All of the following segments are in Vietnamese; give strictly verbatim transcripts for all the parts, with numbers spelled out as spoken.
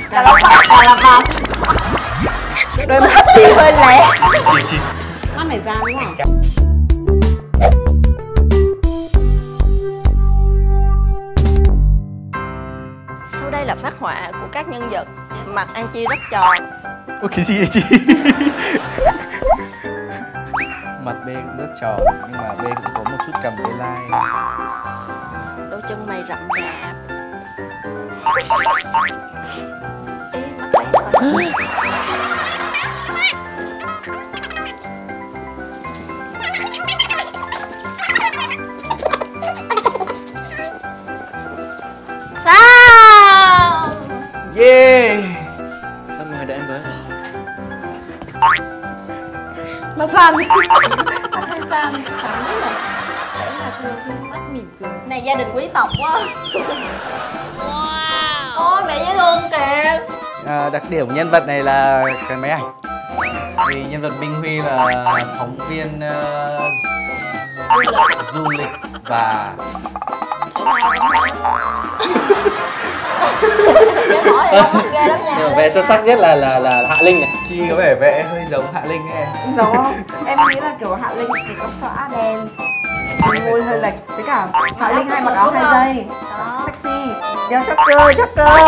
Cà la Cà la Vàng. Đôi mắt chị hơi lé. Chị chị. Mắt này ra đúng không? Sau đây là phác họa của các nhân vật. Mặt An Chi rất tròn. Ủa cái gì vậy chị? Mặt B cũng rất tròn nhưng mà B cũng có một chút cầm với lai. Đôi chân mày rậm rạp. Ê, mắt lé rồi. Sao? Yeah. Sao mời đợi em với. Nó san. Mắt hơi san. Thắng rất là. Đấy là cho nó mắt mỉm cười. Này gia đình quý tộc quá. Wow. Ôi mẹ dễ thương kìa. À, đặc điểm của nhân vật này là cái máy ảnh. Vì nhân vật Minh Huy là phóng viên uh, du lịch và vẽ xuất sắc nhất là là là Hạ Linh này. Chi có vẻ vẽ hơi giống Hạ Linh ấy em. Giống không? Em nghĩ là kiểu Hạ Linh thì tóc xõa đen, môi hơi lệch, với cả Hạ Linh hay mặc áo hai dây, sexy, đeo chắc cơ, chắc cơ.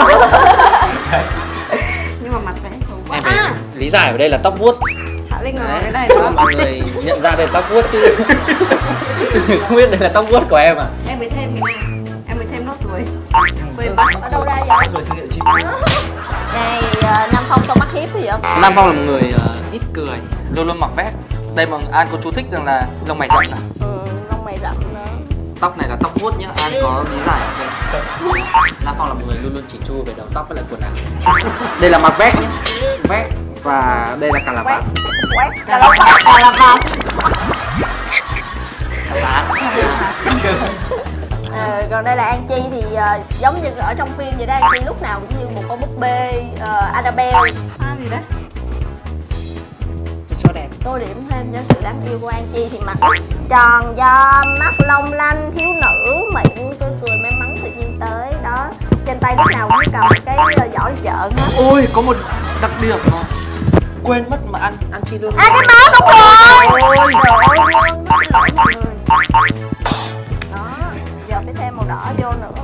Nhưng mà mặt vẽ xấu quá. Em phải à, lý giải ở đây là tóc vuốt. Hạ Linh là cái này đó. đó. Mọi người nhận ra đây là tóc vuốt chứ không biết đây là tóc vuốt của em à? Em mới thêm cái này, em mới thêm nốt ruồi. Quên bắt ở đâu ra vậy? Rồi thương hiệu chim. Này Nam Phong sao mắt hiếp vậy? Nam Phong là một người uh, ít cười, luôn luôn mặc vest. Đây mà An có chú thích rằng là lông mày rậm à? Ừ, lông mày rậm nữa. Tóc này là tóc vuốt nhá, An có lý giải ở đây. Nam Phong là một người luôn luôn chỉnh chu về đầu tóc với lại quần áo. Đây là mặc vest nhá, vest và đây là cà la vàng. Quét, cà la vàng, cà la vàng. À, còn đây là An Chi thì uh, giống như ở trong phim vậy đó, An Chi lúc nào cũng như một con búp bê uh, Annabelle. À gì đấy? Cho đẹp. Tô điểm thêm cho sự đáng yêu của An Chi thì mặt tròn do mắt long lanh, thiếu nữ, miệng tươi cười may mắn tự nhiên tới đó. Trên tay lúc nào cũng cầm cái giỏ đi chợ hết. Ôi có một đặc điểm mà quên mất mà An An Chi luôn. À cái báo đúng rồi. Ôi trời ơi, xin lỗi mọi người. Đó, giờ phải thêm màu đỏ vô nữa.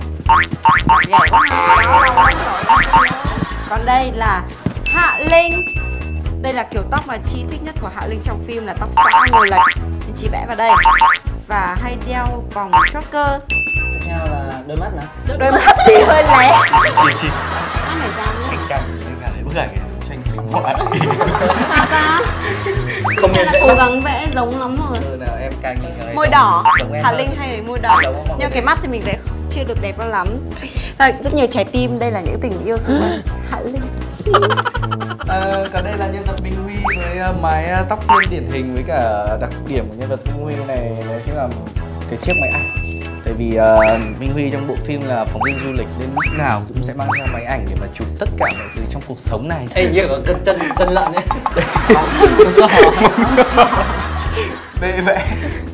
Còn đây là Hạ Linh. Đây là kiểu tóc mà Chi thích nhất của Hạ Linh trong phim là tóc xõa ngồi lệch. Thì Chi vẽ vào đây. Và hay đeo vòng choker. Tiếp theo là đôi mắt nữa. Đôi mắt chị hơi lé. Chị chị. Mắt này ra nữa. Anh căng nên là lấy bức ảnh này tranh hình của bạn. Sao ta? Không nên vẽ. Cố gắng vẽ giống lắm rồi. Ừ, nào em căng như cái Môi đỏ. Hạ Linh hay môi đỏ. Nhưng cái mắt thì mình vẽ chưa được đẹp lắm. Rất nhiều trái tim, đây là những tình yêu xung quanh Hạ Linh. Ờ, còn đây là nhân vật Minh Huy với uh, mái uh, tóc tiên điển hình, với cả đặc điểm của nhân vật Minh Huy này đấy chính là cái chiếc máy ảnh. Tại vì uh, Minh Huy trong bộ phim là phóng viên du lịch nên lúc nào cũng sẽ mang theo máy ảnh để mà chụp tất cả mọi thứ trong cuộc sống này. Ê, như có chân chân chân lợn ấy. Không sao. Bê vẽ.